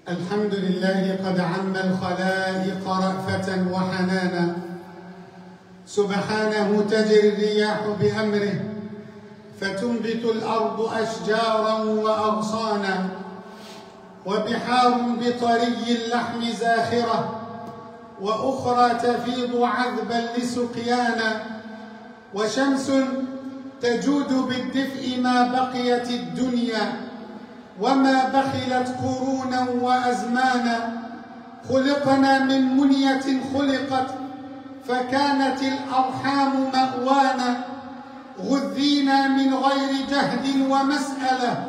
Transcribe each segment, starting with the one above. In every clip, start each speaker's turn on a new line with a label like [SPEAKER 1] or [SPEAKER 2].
[SPEAKER 1] الحمد لله قد عم الخلائق رأفة وحنانا، سبحانه تجري الرياح بأمره فتنبت الأرض أشجارا وأغصانا، وبحار بطري اللحم زاخرة وأخرى تفيض عذبا لسقيانا، وشمس تجود بالدفء ما بقيت الدنيا وما بخلت قرونا وأزمانا. خلقنا من منية خلقت فكانت الأرحام مأوانا، غذينا من غير جهد ومسألة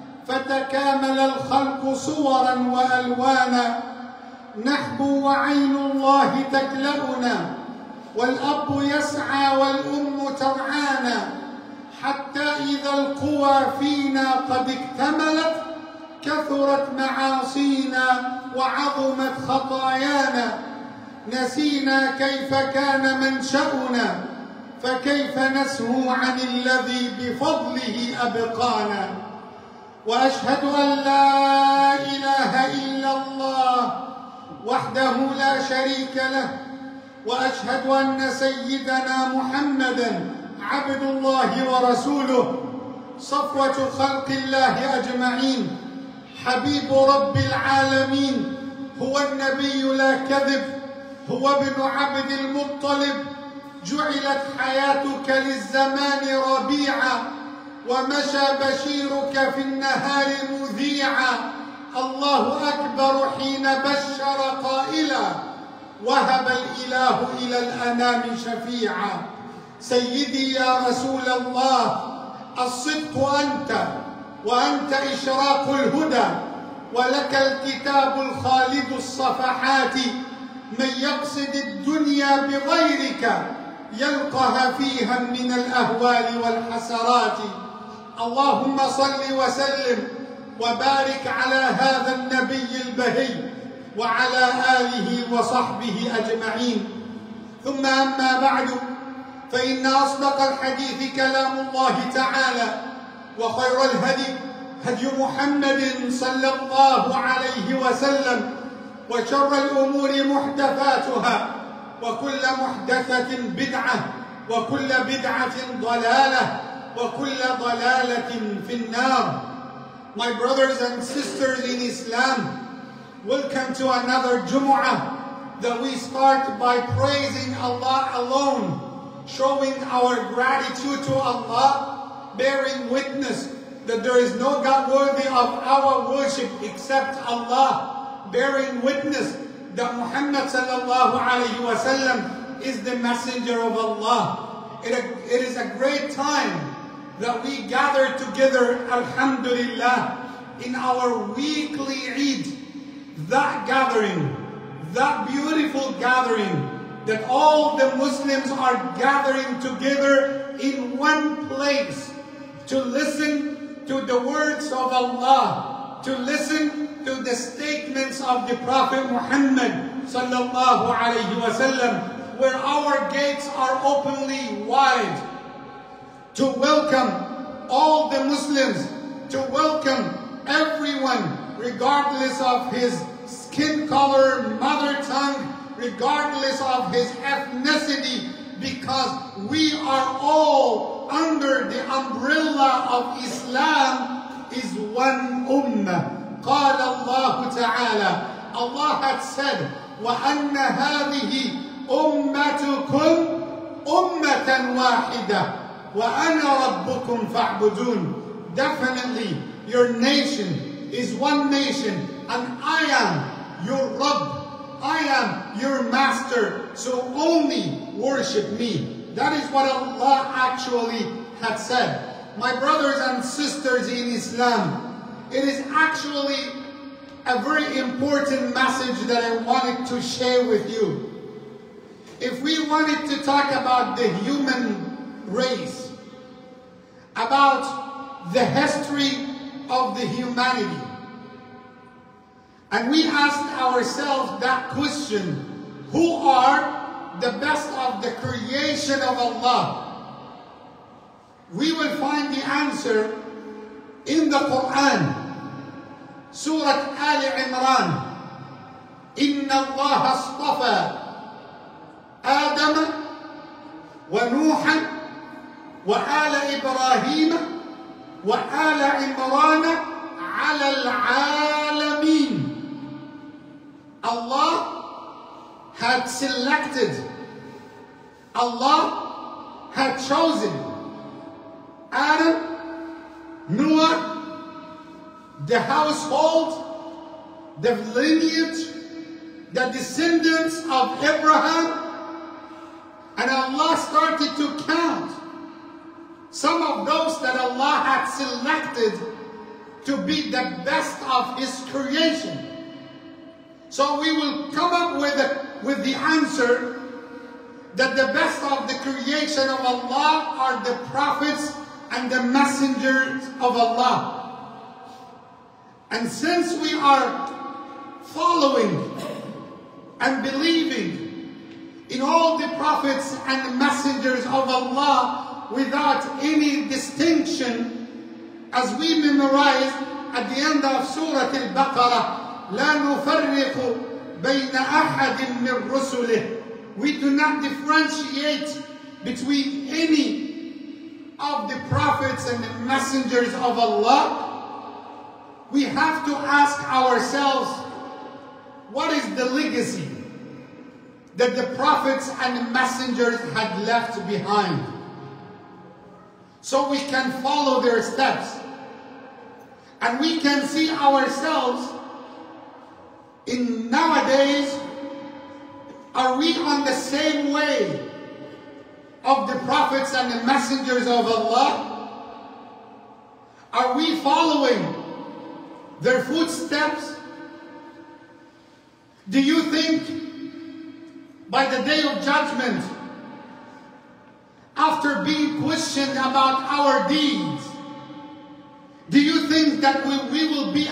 [SPEAKER 1] فتكامل الخلق صورا وألوانا. نحبو وعين الله تكلأنا، والأب يسعى والأم ترعانا، حتى إذا القوى فينا قد اكتملت كثرت معاصينا وعظمت خطايانا. نسينا كيف كان منشأنا، فكيف نسهو عن الذي بفضله أبقانا. وأشهد أن لا إله إلا الله وحده لا شريك له، وأشهد أن سيدنا محمدًا عبد الله ورسوله، صفوة خلق الله أجمعين، حبيب رب العالمين، هو النبي لا كذب، هو ابن عبد المطلب. جعلت حياتك للزمان ربيعا، ومشى بشيرك في النهار مذيعا. الله أكبر حين بشر قائلا، وهب الإله إلى الأنام شفيعا. سيدي يا رسول الله، الصدق أنت، وأنت إشراق الهدى، ولك الكتاب الخالد الصفحات. من يقصد الدنيا بغيرك يلقها فيها من الأهوال والحسرات. اللهم صل وسلم وبارك على هذا النبي البهي وعلى آله وصحبه أجمعين. ثم أما بعد، فإن أصدق الحديث كلام الله تعالى، وخير الهدي هدي محمد صلى الله عليه وسلم، وشر الأمور محدثاتها، وكل محدثة بدعة، وكل بدعة ضلالة، وكل ضلالة في النار. My brothers and sisters in Islam, welcome to another Jumu'ah that we start by praising Allah alone, showing our gratitude to Allah, bearing witness that there is no God worthy of our worship except Allah, bearing witness that Muhammad sallallahu alayhi wa sallam is the messenger of Allah. It is a great time that we gather together, alhamdulillah, in our weekly Eid. That gathering, that beautiful gathering, that all the Muslims are gathering together in one place to listen to the words of Allah, to listen to the statements of the Prophet Muhammad sallallahu alayhi wa sallam, where our gates are openly wide to welcome all the Muslims, to welcome everyone regardless of his skin color, mother tongue, regardless of his ethnicity, because we are all under the umbrella of Islam is one ummah. قال الله تعالى, Allah had said, وَأَنَّ هَذِهِ أُمَّتُكُمْ أُمَّةً وَاحِدَةً وَأَنَا رَبُّكُمْ فَاعْبُدُونَ. Definitely your nation is one nation, and I am your Rabb, I am your master, so only worship me. That is what Allah actually had said. My brothers and sisters in Islam, it is actually a very important message that I wanted to share with you. If we wanted to talk about the human race, about the history of the humanity, and we asked ourselves that question, who are the best of the creation of Allah? We will find the answer in the Quran. Surah Ali Imran. Inna Allah astafa Adam wa Nuhan wa ala Ibrahim wa ala Imran ala al-alamin. Allah had selected, Allah had chosen Adam, Noah, the household, the lineage, the descendants of Abraham, and Allah started to count some of those that Allah had selected to be the best of His creation. So we will come up with the answer that the best of the creation of Allah are the prophets and the messengers of Allah. And since we are following and believing in all the prophets and messengers of Allah without any distinction, as we memorize at the end of Surah Al-Baqarah, لا نفرق بين أحد من رسله. We do not differentiate between any of the prophets and the messengers of Allah. We have to ask ourselves, what is the legacy that the prophets and the messengers had left behind? So we can follow their steps. And we can see ourselves in nowadays, are we on the same way of the prophets and the messengers of Allah? Are we following their footsteps? Do you think by the day of judgment, after being questioned about our deeds, do you think that we will be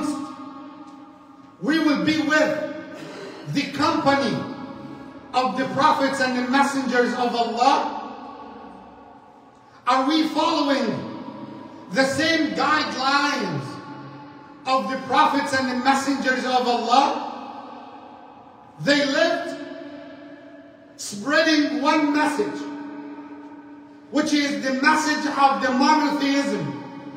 [SPEAKER 1] with the company of the prophets and the messengers of Allah? Are we following the same guidelines of the prophets and the messengers of Allah? They lived spreading one message, which is the message of the monotheism.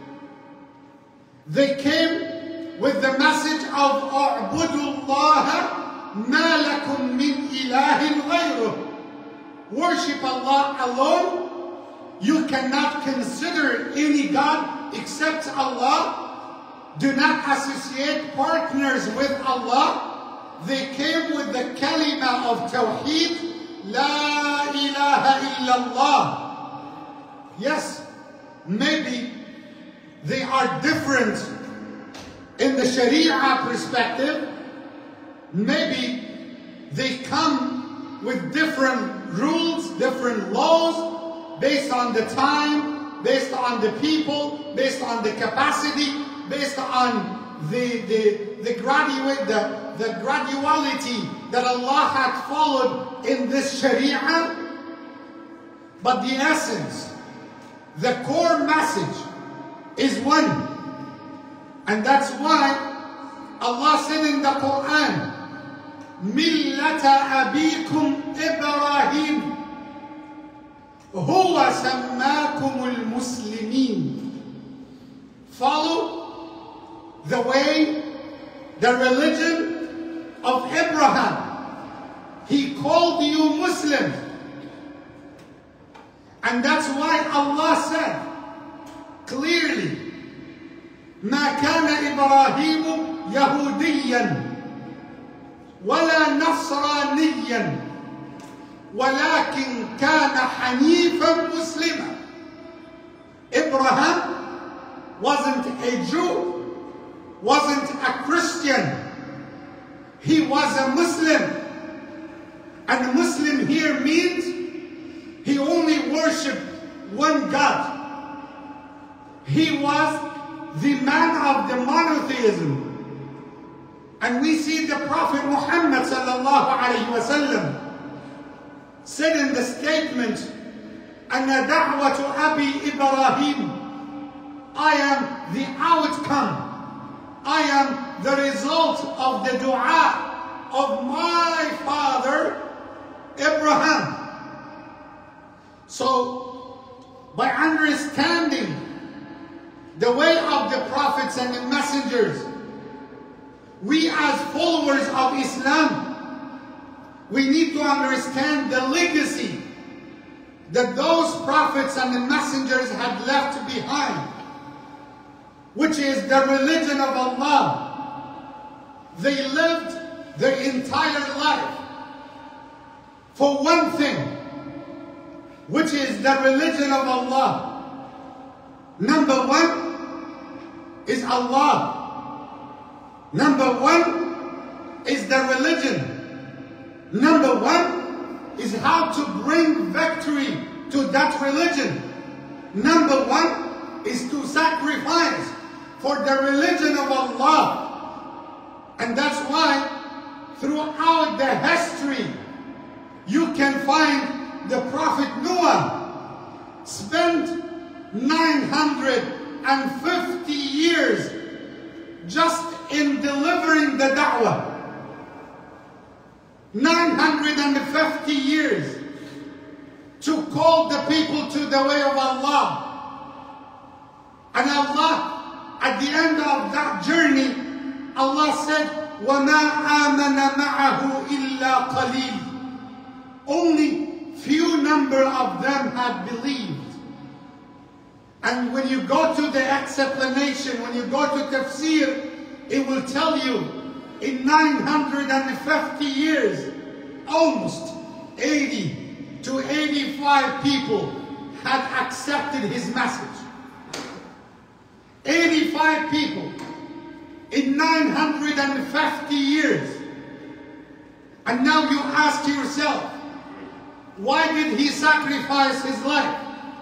[SPEAKER 1] They came with the message of اعبدوا الله ما لكم من إله غيره. Worship Allah alone. You cannot consider any God except Allah. Do not associate partners with Allah. They came with the kalima of Tawheed, La ilaha illallah. Yes, maybe they are different in the Sharia perspective. Maybe they come with different rules, different laws, based on the time, based on the people, based on the capacity, based on the graduality that Allah had followed in this Sharia. But the essence, the core message is one. And that's why Allah said in the Quran, مِلَّةَ أَبِيكُمْ إِبْرَاهِيمُ هُوَ سَمَّاكُمُ الْمُسْلِمِينَ. Follow the way, the religion of Abraham. He called you Muslims. And that's why Allah said clearly, ما كان إبراهيم يهوديا ولا نصرانيا ولكن كان حنيفا مسلما. Abraham wasn't a Jew, wasn't a Christian. He was a Muslim. And Muslim here means he only worshipped one God. He was the man of the monotheism. And we see the Prophet Muhammad sallallahu alayhi wa sallam said in the statement, أَنَا دَعْوَةُ أَبِي إِبْرَاهِيمُ. I am the outcome I am the result of the dua of my father Abraham. So, by understanding the way of the prophets and the messengers, we as followers of Islam, we need to understand the legacy that those prophets and the messengers had left behind, which is the religion of Allah. They lived their entire life for one thing, which is the religion of Allah. Number one is Allah. Number one is the religion. Number one is how to bring victory to that religion. Number one is to sacrifice for the religion of Allah. And that's why throughout the history, you can find the Prophet Noah spent 950 years just in delivering the da'wah. 950 years to call the people to the way of Allah. And Allah, at the end of that journey, Allah said, وَمَا آمَنَ مَعَهُ إِلَّا قَلِيلٌ. Only few number of them had believed. And when you go to the explanation, when you go to tafsir, it will tell you in 950 years, almost 80 to 85 people had accepted his message. 85 people in 950 years. And now you ask yourself, why did he sacrifice his life?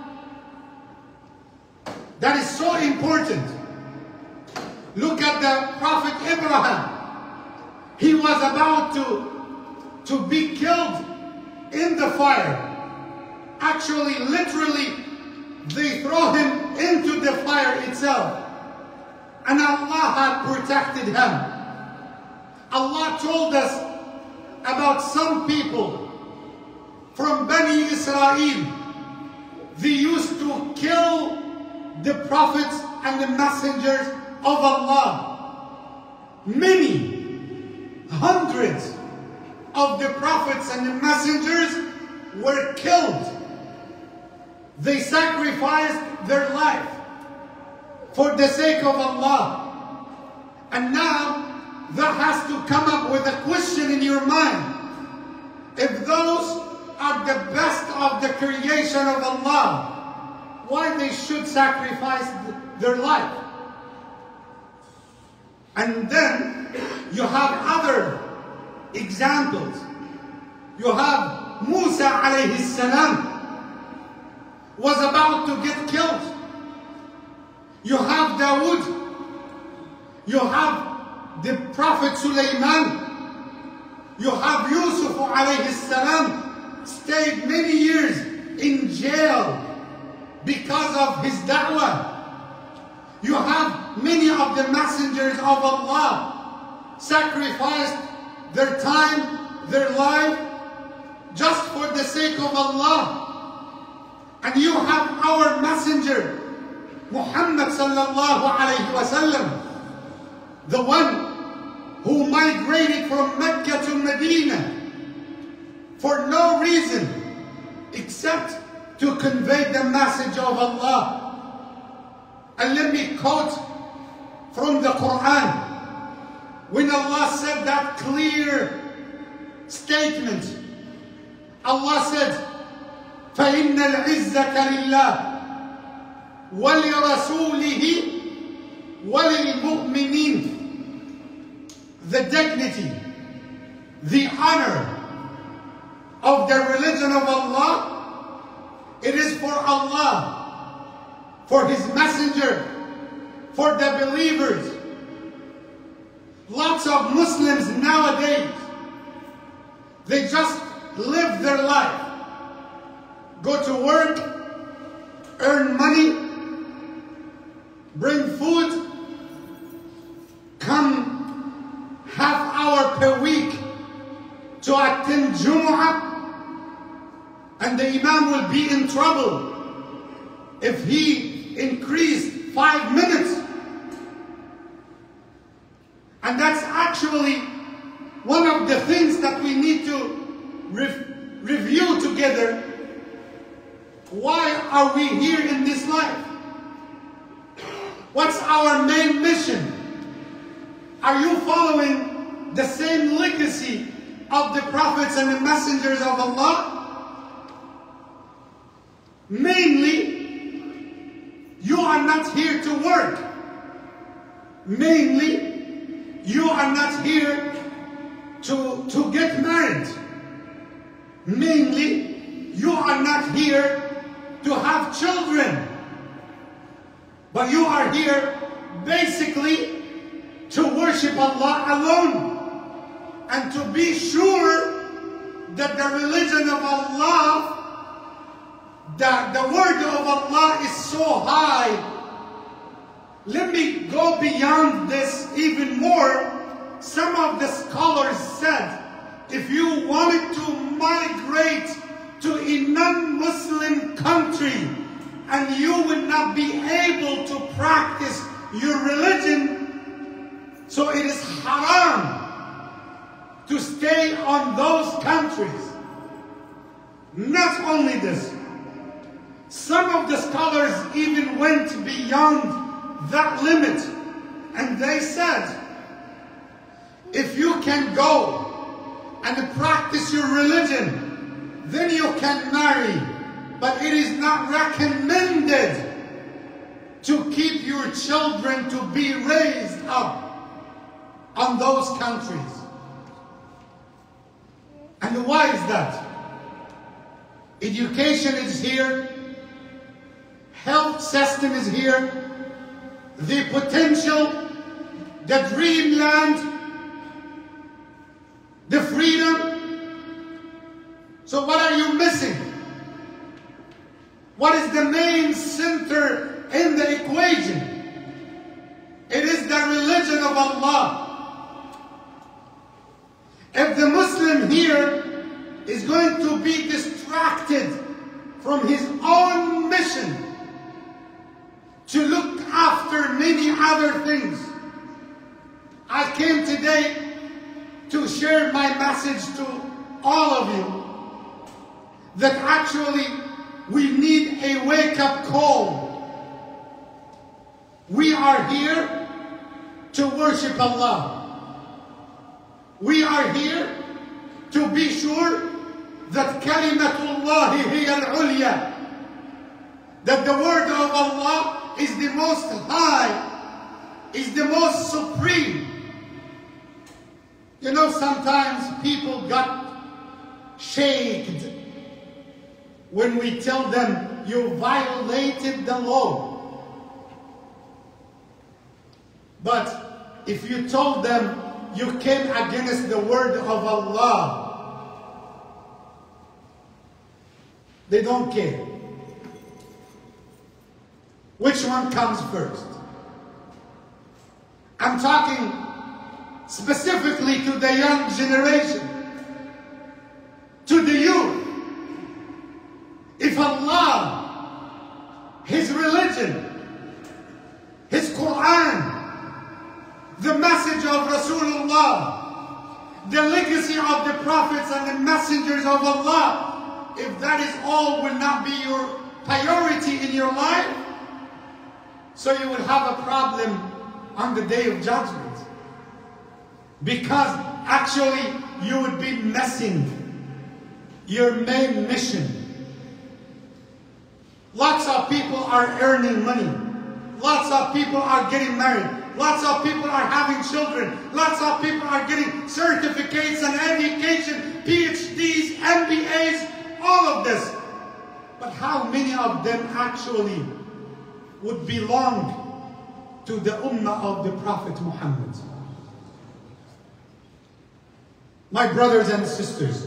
[SPEAKER 1] That is so important. Look at the Prophet Abraham. He was about to be killed in the fire. Actually, literally, they throw him into the fire itself. And Allah had protected him. Allah told us about some people from Bani Israel. They used to kill the prophets and the messengers of Allah. Many, hundreds of the prophets and the messengers were killed. They sacrificed their life for the sake of Allah. And now that has to come up with a question in your mind. If those are the best of the creation of Allah, why they should sacrifice their life? And then you have other examples. You have Musa alayhi salam was about to get killed. You have Dawood. You have the Prophet Sulaiman. You have Yusuf alayhi salam stayed many years in jail because of his da'wah. You have many of the messengers of Allah sacrificed their time, their life, just for the sake of Allah. And you have our messenger, Muhammad sallallahu alayhi wa sallam, the one who migrated from Mecca to Medina for no reason except to convey the message of Allah. And let me quote from the Quran. When Allah said that clear statement, Allah said, فَإِنَّ الْعِزَّةَ لِلَّهِ وَلِرَسُولِهِ وَلِلْمُؤْمِنِينَ. The dignity, the honor of the religion of Allah, it is for Allah, for His messenger, for the believers. Lots of Muslims nowadays, they just live their life. Go to work, earn money, bring food, certain Jumu'ah, and the Imam will be in trouble if he increased 5 minutes. And that's actually one of the things that we need to review together. Why are we here in this life? What's our main mission? Are you following the same legacy of the prophets and the messengers of Allah? Mainly, you are not here to work. Mainly, you are not here to get married. Mainly, you are not here to have children. But you are here basically to worship Allah alone and to be sure that the religion of Allah, that the word of Allah is so high. Let me go beyond this even more. Some of the scholars said, if you wanted to migrate to a non-Muslim country and you would not be able to practice your religion, so it is haram to stay on those countries. Not only this, some of the scholars even went beyond that limit, and they said, if you can go and practice your religion, then you can marry, but it is not recommended to keep your children to be raised up on those countries. And why is that? Education is here, health system is here, the potential, the dreamland, the freedom. So what are you missing? What is the main center in the equation? It is the religion of Allah. If the Muslim here is going to be distracted from his own mission to look after many other things, I came today to share my message to all of you that actually we need a wake-up call. We are here to worship Allah. We are here to be sure that kalimatullahi hiya al-ulya, that the word of Allah is the most high, is the most supreme. You know, sometimes people got shaken when we tell them you violated the law. But if you told them you came against the word of Allah, they don't care. Which one comes first? I'm talking specifically to the young generation, to the youth. If Allah, His religion, His Quran, the message of Rasulullah, the legacy of the prophets and the messengers of Allah, if that is all will not be your priority in your life, so you will have a problem on the day of judgment. Because actually you would be missing your main mission. Lots of people are earning money. Lots of people are getting married. Lots of people are having children. Lots of people are getting certificates and education, PhDs, MBAs, all of this. But how many of them actually would belong to the ummah of the Prophet Muhammad? My brothers and sisters,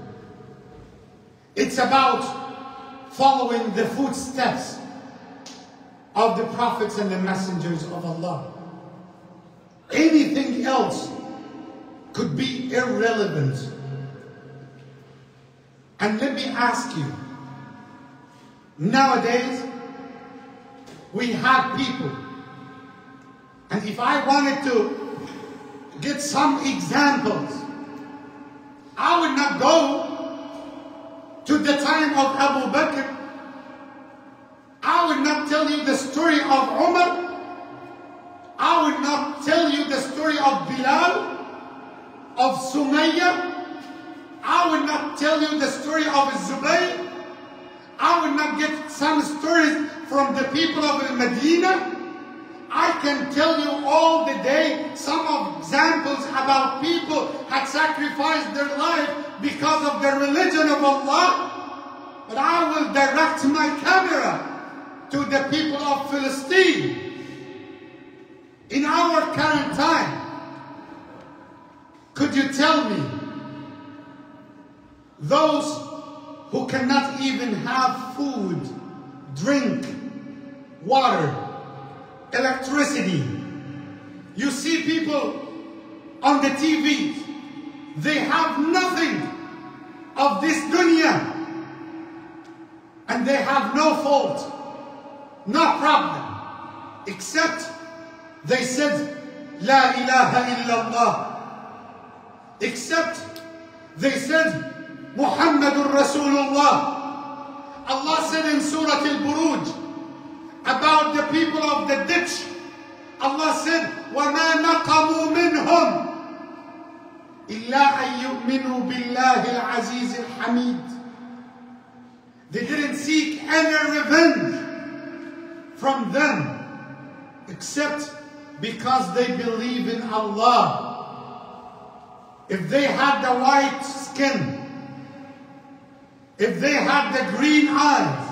[SPEAKER 1] it's about following the footsteps of the prophets and the messengers of Allah. Anything else could be irrelevant. And let me ask you, nowadays, we have people, and if I wanted to get some examples, I would not go to the time of Abu Bakr. I would not tell you the story of Umar. I would not tell you the story of Bilal, of Sumayya. I would not tell you the story of Zubayr. I would not get some stories from the people of Medina. I can tell you all the day some examples about people had sacrificed their life because of the religion of Allah. But I will direct my camera to the people of Palestine. In our current time, could you tell me those who cannot even have food, drink, water, electricity? You see people on the TV, they have nothing of this dunya, and they have no fault, no problem, except they said La ilaha illallah, except they said Muhammadur Rasulullah. Allah said in Surah Al-Buruj about the people of the ditch, Allah said, وَمَا نَقَمُوا مِنْهُمْ إِلَّا أَن يُؤْمِنُوا بِاللَّهِ الْعَزِيزِ الْحَمِيدِ. They didn't seek any revenge from them except because they believe in Allah. If they had the white skin, if they had the green eyes,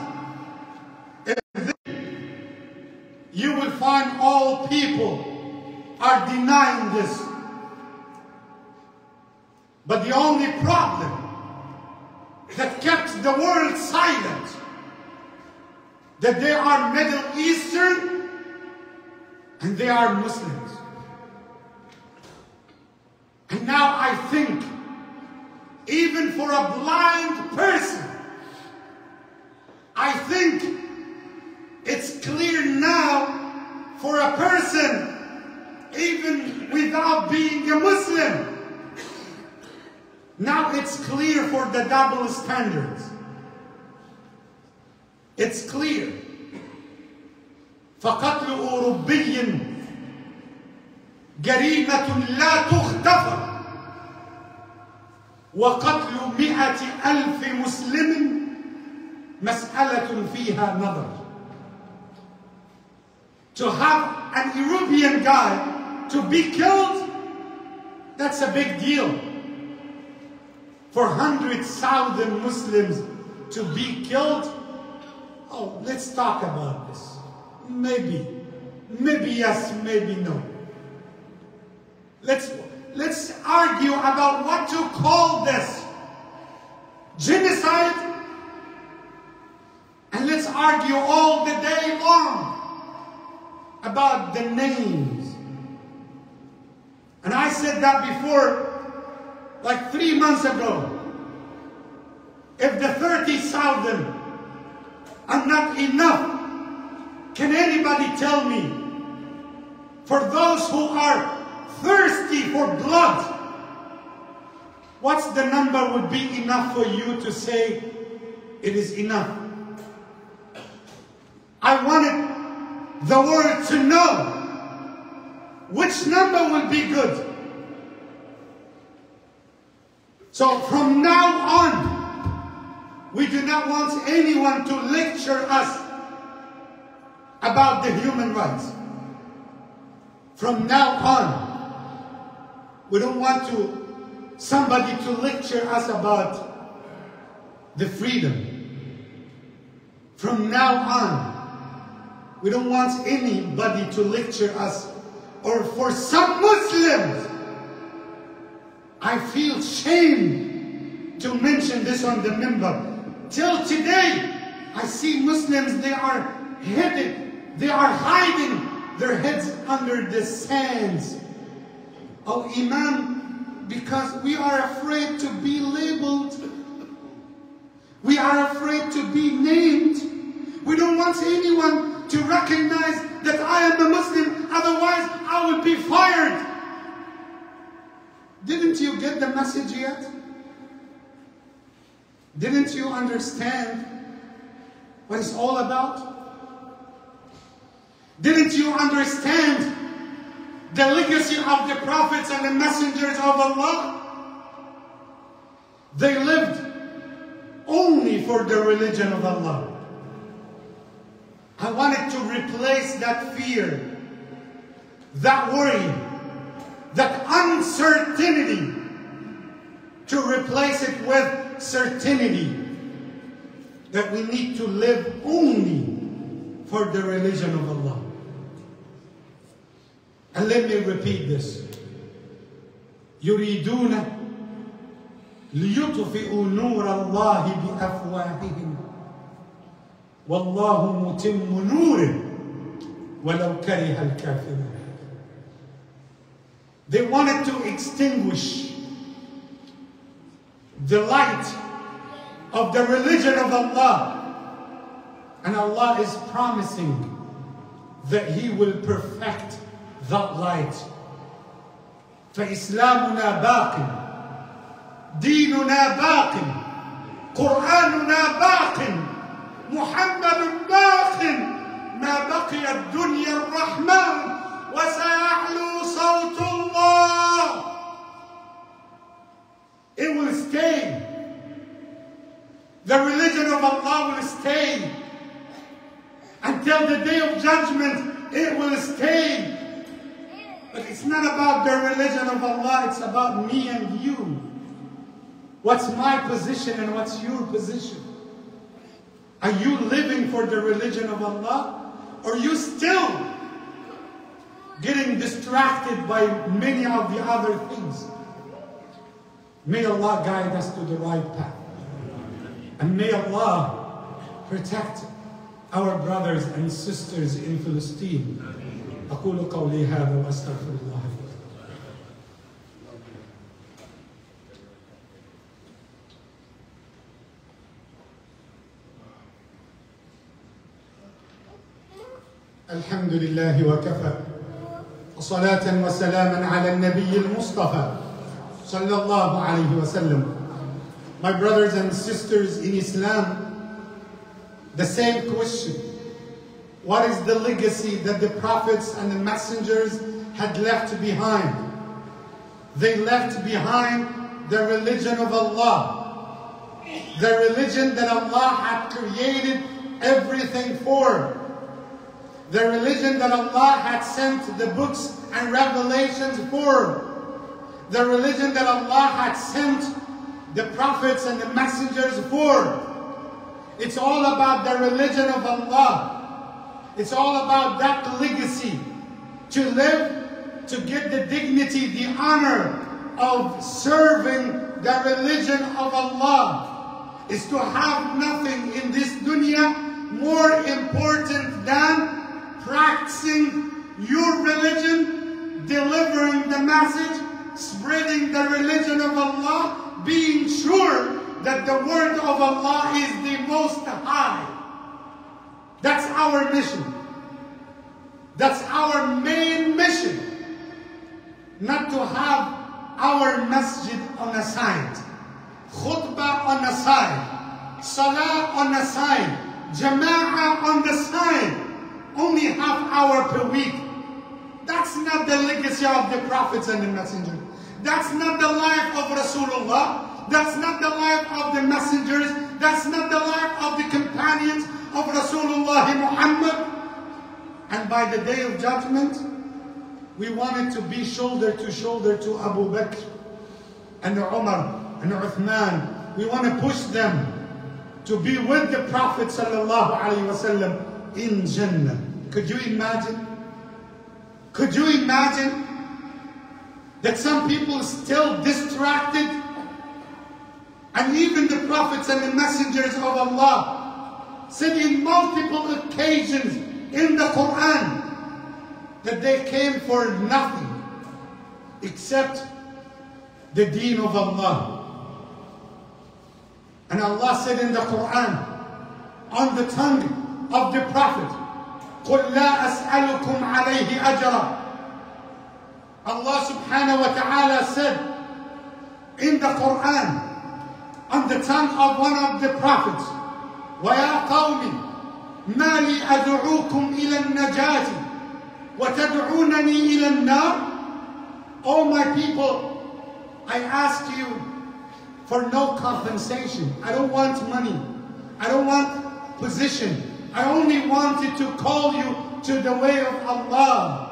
[SPEAKER 1] you will find all people are denying this. But the only problem that kept the world silent, that they are Middle Eastern and they are Muslims. And now I think, even for a blind person, I think it's clear now for a person, even without being a Muslim. Now it's clear for the double standards. It's clear. فقتل أوروبي جريمة لا تغتفر وقتل 100,000 مسلم مسألة فيها نظر. To have an European guy to be killed, that's a big deal. For 100,000 Muslims to be killed, oh, let's talk about this. Maybe yes, maybe no. Let's argue about what to call this. Genocide? And let's argue all the day long about the names. And I said that before, like 3 months ago. If the 30,000 are not enough, can anybody tell me, for those who are thirsty for blood, what's the number would be enough for you to say it is enough? I wanted the world to know which number will be good. So from now on, we do not want anyone to lecture us about the human rights. From now on, we don't want somebody to lecture us about the freedom. From now on, we don't want anybody to lecture us, or for some Muslims, I feel shame to mention this on the minbar. Till today, I see Muslims, they are hiding their heads under the sands. Oh, Imam, because we are afraid to be labeled. We are afraid to be named. We don't want anyone to recognize that I am a Muslim, otherwise I will be fired. Didn't you get the message yet? Didn't you understand what it's all about? Didn't you understand the legacy of the prophets and the messengers of Allah? They lived only for the religion of Allah. I wanted to replace that fear, that worry, that uncertainty, to replace it with certainty that we need to live only for the religion of Allah. And let me repeat this. يريدون ليطفئوا نور الله بأفواههم والله متم نوره ولو كره الكافرون. They wanted to extinguish the light of the religion of Allah, and Allah is promising that He will perfect that light. فإسلامنا باق, ديننا باق, قرآننا باق, محمد باق, ما بقي الدنيا الرحمن وسيعلو صوت الله. It will stay. The religion of Allah will stay. Until the day of judgment, it will stay. But it's not about the religion of Allah, it's about me and you. What's my position and what's your position? Are you living for the religion of Allah? Or are you still getting distracted by many of the other things? May Allah guide us to the right path. And may Allah protect our brothers and sisters in Palestine. أقول قولي هذا وأستغفر الله. الحمد لله وكفى وصلاة وسلاما على النبي المصطفى صلى الله عليه وسلم. My brothers and sisters in Islam, the same question. What is the legacy that the prophets and the messengers had left behind? They left behind the religion of Allah, the religion that Allah had created everything for, the religion that Allah had sent the books and revelations for, the religion that Allah had sent the prophets and the messengers for. It's all about the religion of Allah. It's all about that legacy. To live, to get the dignity, the honor of serving the religion of Allah, is to have nothing in this dunya more important than practicing your religion, delivering the message, spreading the religion of Allah, being sure that the word of Allah is the most high. That's our mission. That's our main mission. Not to have our masjid on the side, khutbah on the side, salah on the side, jama'ah on the side, only half hour per week. That's not the legacy of the prophets and the messengers. That's not the life of Rasulullah. That's not the life of the messengers. That's not the life of the companions of Rasulullah Muhammad. And by the day of judgment, we wanted to be shoulder to shoulder to Abu Bakr and Umar and Uthman. We want to push them to be with the Prophet sallallahu alaihi wasallam in Jannah. Could you imagine? Could you imagine that some people still distracted, and even the prophets and the messengers of Allah said in multiple occasions in the Quran that they came for nothing except the deen of Allah. And Allah said in the Quran, on the tongue of the Prophet, قُلْ لَا أَسْأَلُكُمْ عَلَيْهِ أَجْرًا. Allah subhanahu wa ta'ala said in the Quran, on the tongue of one of the prophets, وَيَا قَوْمِ مَا لِي أَدْعُوكُمْ إِلَى النَّجَاةِ وَتَدْعُونَنِي إِلَى النَّارِ. O my people, I ask you for no compensation. I don't want money. I don't want position. I only wanted to call you to the way of Allah.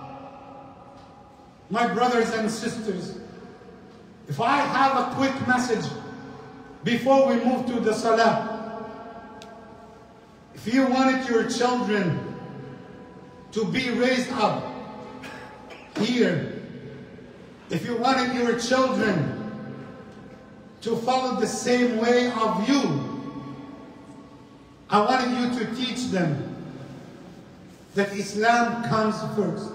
[SPEAKER 1] My brothers and sisters, if I have a quick message before we move to the Salah, if you wanted your children to be raised up here, if you wanted your children to follow the same way of you, I wanted you to teach them that Islam comes first.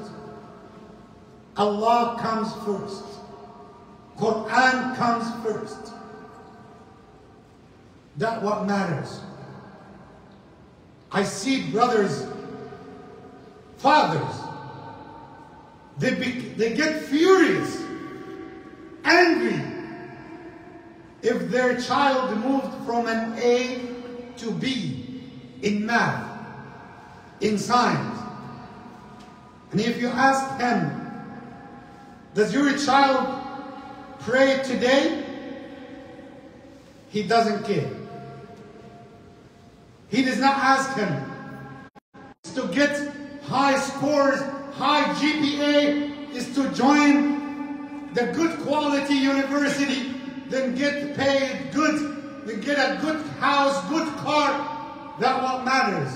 [SPEAKER 1] Allah comes first. Quran comes first. That's what matters. I see brothers, fathers, they get furious, angry if their child moved from an A to B in math, in science. And if you ask him, does your child pray today? He doesn't care. He does not ask him to get high scores, high GPA, is to join the good quality university, then get paid good, then get a good house, good car. That's what matters.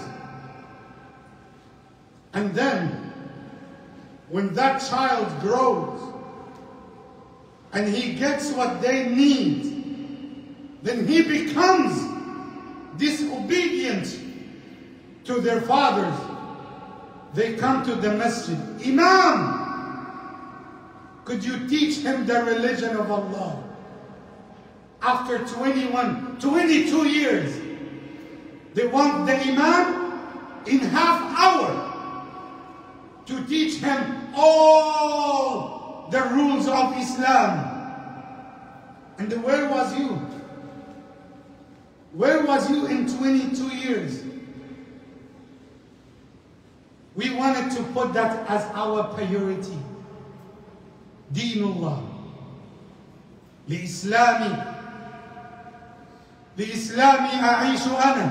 [SPEAKER 1] And then, when that child grows and he gets what they need, then he becomes disobedient to their fathers. They come to the masjid. Imam, could you teach him the religion of Allah? After 22 years, they want the Imam in half hour to teach him all the rules of Islam. And where was you? Where was you in 22 years? We wanted to put that as our priority. Deenullah. لإسلامي أعيش أنا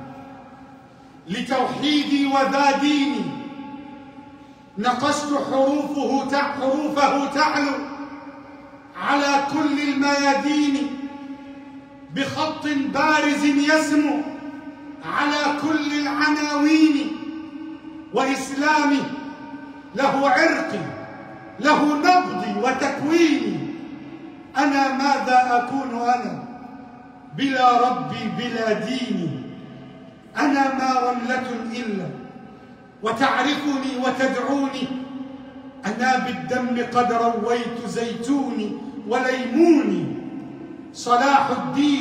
[SPEAKER 1] لتوحيدي وذا ديني نقشت حروفه تعلو على كل الميادين بخط بارز يسمو على كل العناوين وإسلامي له عرقي له نبضي وتكويني أنا ماذا أكون أنا بلا ربي بلا ديني أنا ما رملة إلا وتعرفني وتدعوني أنا بالدم قد رويت زيتوني وليموني صلاح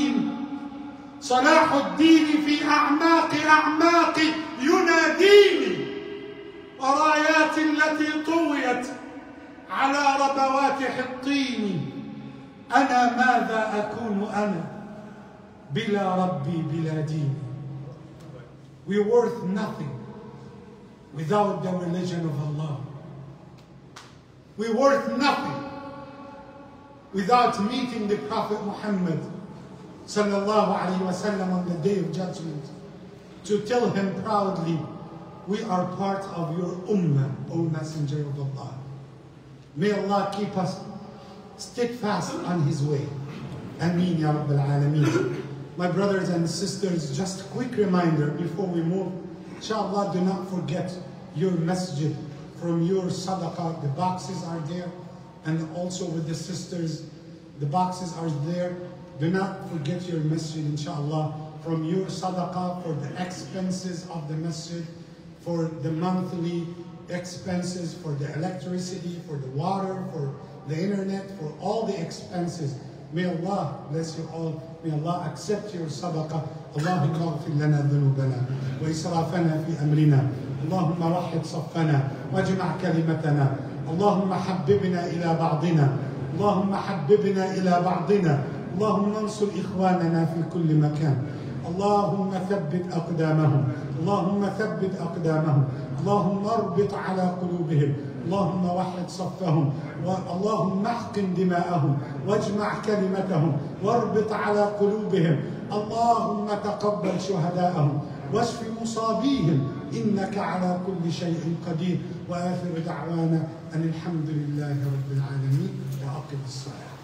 [SPEAKER 1] الدين في أعماقي يناديني ورايات التي طويت على ربوات حطيني أنا ماذا أكون أنا بلا ربي بلا ديني. We're worth nothing without the religion of Allah. We're worth nothing without meeting the Prophet Muhammad sallallahu alaihi wasallam on the day of judgment, to tell him proudly, we are part of your ummah, O Messenger of Allah. May Allah keep us steadfast on His way. Ameen ya Rabbil Alameen. My brothers and sisters, just a quick reminder before we move. Inshallah, do not forget your masjid from your sadaqah. The boxes are there. And also with the sisters, the boxes are there. Do not forget your masjid, inshallah, from your sadaqah for the expenses of the masjid, for the monthly expenses, for the electricity, for the water, for the internet, for all the expenses. May Allah bless you all. May Allah accept your sadaqah. اللهم اغفر لنا ذنوبنا وإسرافنا في أمرنا. اللهم وحد صفنا واجمع كلمتنا. اللهم حببنا إلى بعضنا. اللهم حببنا إلى بعضنا. اللهم انصر إخواننا في كل مكان. اللهم ثبت أقدامهم. اللهم ثبت أقدامهم. اللهم اربط على قلوبهم. اللهم وحد صفهم. اللهم احقن دماءهم واجمع كلمتهم واربط على قلوبهم. اللهم تقبل شهداءهم واشف مصابيهم إنك على كل شيء قدير. وآخر دعوانا أن الحمد لله رب العالمين وأقم الصلاة.